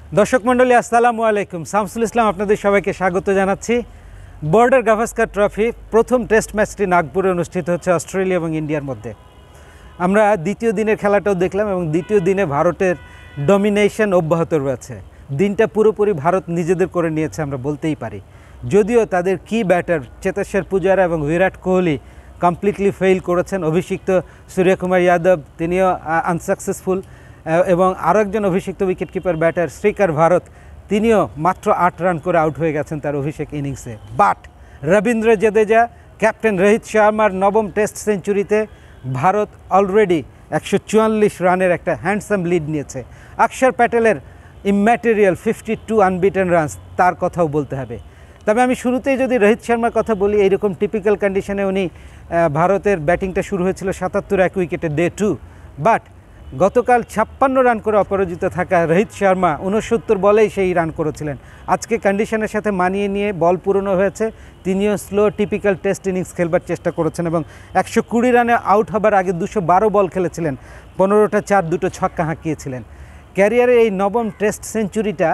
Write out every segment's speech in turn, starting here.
দর্শক মণ্ডলী আসসালামু আলাইকুম। শামসুল ইসলাম আপনাদের সবাইকে স্বাগত জানাচ্ছি। বর্ডার গাভাস্কার ট্রফি প্রথম টেস্ট ম্যাচটি নাগপুরে অনুষ্ঠিত হচ্ছে অস্ট্রেলিয়া এবং ইন্ডিয়ার মধ্যে। আমরা দ্বিতীয় দিনের খেলাটাও দেখলাম এবং দ্বিতীয় দিনে ভারতের ডমিনেশন অব্যাহত রয়েছে। দিনটা পুরোপুরি ভারত নিজেদের করে নিয়েছে আমরা বলতেই পারি। যদিও তাদের কি ব্যাটার চেতেশ্বর পূজারা এবং বিরাট কোহলি কমপ্লিটলি ফেইল করেছেন। অভিষিক্ত সূর্যকুমার যাদব তিনিও আনসাকসেসফুল এবং আরও একজন অভিষিক্ত উইকেটকিপার ব্যাটার শ্রীকার ভারত তিনিও মাত্র 8 রান করে আউট হয়ে গেছেন তার অভিষেক ইনিংসে। বাট রবীন্দ্র জাদেজা ক্যাপ্টেন রোহিত শর্মার নবম টেস্ট সেঞ্চুরিতে ভারত অলরেডি 144 রানের একটা হ্যান্ডসাম লিড নিয়েছে। অক্ষর প্যাটেলের ইম্যাটেরিয়াল 52 আনবিটেন রানস তার কথাও বলতে হবে। তবে আমি শুরুতেই যদি রোহিত শর্মার কথা বলি, এইরকম টিপিক্যাল কন্ডিশনে উনি ভারতের ব্যাটিংটা শুরু হয়েছিল 77 এক উইকেটে ডে 2, বাট গতকাল 56 রান করে অপরাজিত থাকা রোহিত শর্মা 69 বলেই সেই রান করেছিলেন। আজকে কন্ডিশনের সাথে মানিয়ে নিয়ে বল পুরনো হয়েছে, তিনিও স্লো টিপিক্যাল টেস্ট ইনিংস খেলবার চেষ্টা করেছেন এবং 120 রানে আউট হবার আগে 212 বল খেলেছিলেন, 15টা 4 2টো ছক্কা হাঁকিয়েছিলেন। ক্যারিয়ারে এই নবম টেস্ট সেঞ্চুরিটা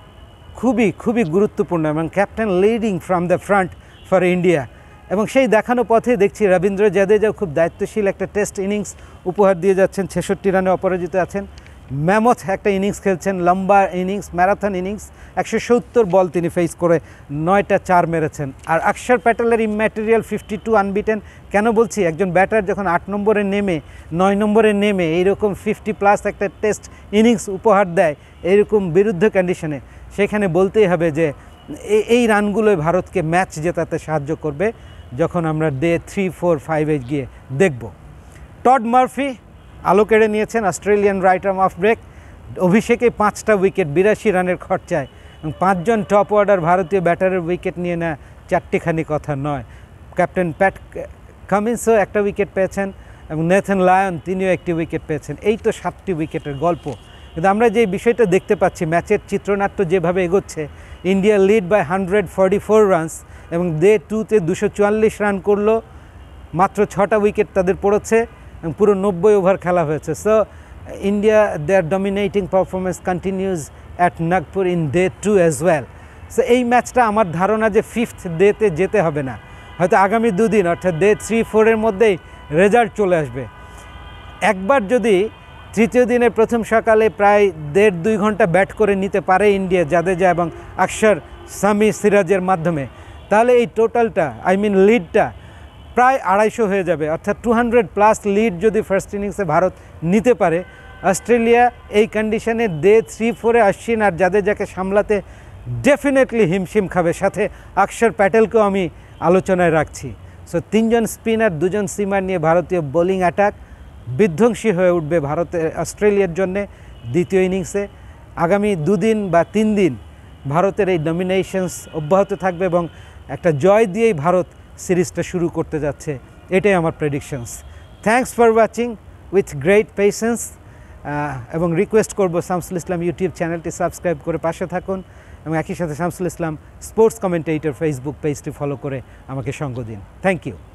খুবই গুরুত্বপূর্ণ এবং captain leading from the front for India. এবং সেই দেখানো পথে দেখছি রবীন্দ্র জাদেজাও খুব দায়িত্বশীল একটা টেস্ট ইনিংস উপহার দিয়ে যাচ্ছেন। 66 রানে অপরাজিত আছেন, ম্যামথ একটা ইনিংস খেলছেন, লম্বা ইনিংস, ম্যারাথন ইনিংস। 170 বল তিনি ফেস করে 9টা 4 মেরেছেন। আর অক্ষর প্যাটেলের ইম্যাটেরিয়াল 52 আনবিটেন কেন বলছি, একজন ব্যাটার যখন 8 নম্বরে নেমে 9 নম্বরে নেমে এইরকম 50+ একটা টেস্ট ইনিংস উপহার দেয় এইরকম বিরুদ্ধ কন্ডিশনে, সেখানে বলতেই হবে যে এই রানগুলোই ভারতকে ম্যাচ জেতাতে সাহায্য করবে যখন আমরা ডে 3, 4, 5 গিয়ে দেখব। টড মার্ফি আলো কেড়ে নিয়েছেন, Australian right arm off break. অভিষেকে 5টা উইকেট 82 রানের খরচায় এবং 5 জন টপ অর্ডার ভারতীয় ব্যাটারের উইকেট নিয়ে না চারটিখানি কথা নয়। ক্যাপ্টেন প্যাট কামিন্সও একটা উইকেট পেয়েছেন এবং নেথন লায়ন তিনিও একটি উইকেট পেয়েছেন। এই তো 7টি উইকেটের গল্প। কিন্তু আমরা যে বিষয়টা দেখতে পাচ্ছি, ম্যাচের চিত্রনাট্য যেভাবে এগোচ্ছে, ইন্ডিয়া লিড বাই 144 রানস এবং ডে 2তে 244 রান করলো, মাত্র 6টা উইকেট তাদের পড়েছে এবং পুরো 90 ওভার খেলা হয়েছে। So India their dominating performance continues at Nagpur in day 2 as well. So এই ম্যাচটা আমার ধারণা যে 5th ডেতে যেতে হবে না, হয়তো আগামী 2 দিন অর্থাৎ ডে 3, 4 মধ্যেই রেজাল্ট চলে আসবে। একবার যদি তৃতীয় দিনের প্রথম সকালে প্রায় 1.5-2 ঘন্টা ব্যাট করে নিতে পারে ইন্ডিয়া জাদেজা এবং অক্ষর, সামি, সিরাজের মাধ্যমে, তাহলে এই টোটালটা লিডটা প্রায় 250 হয়ে যাবে। অর্থাৎ 200+ লিড যদি ফার্স্ট ইনিংসে ভারত নিতে পারে, অস্ট্রেলিয়া এই কন্ডিশনে ডে 3, 4 অশ্বিন আর জাদেজাকে সামলাতে ডেফিনেটলি হিমশিম খাবে। সাথে অক্ষর প্যাটেলকেও আমি আলোচনায় রাখছি। সো 3 জন স্পিনার 2 জন সিমার নিয়ে ভারতীয় বোলিং অ্যাটাক বিধ্বংসী হয়ে উঠবে অস্ট্রেলিয়ার জন্যে দ্বিতীয় ইনিংসে। আগামী 2 দিন বা 3 দিন ভারতের এই ডমিনেশনস অব্যাহত থাকবে এবং একটা জয় দিয়েই ভারত সিরিজটা শুরু করতে যাচ্ছে, এটাই আমার predictions. Thanks for watching with great patience এবং রিকোয়েস্ট করব শামসুল ইসলাম ইউটিউব চ্যানেলটি সাবস্ক্রাইব করে পাশে থাকুন এবং একই সাথে Shamsul Islam sports commentator Facebook পেজটি ফলো করে আমাকে সঙ্গ দিন। Thank you.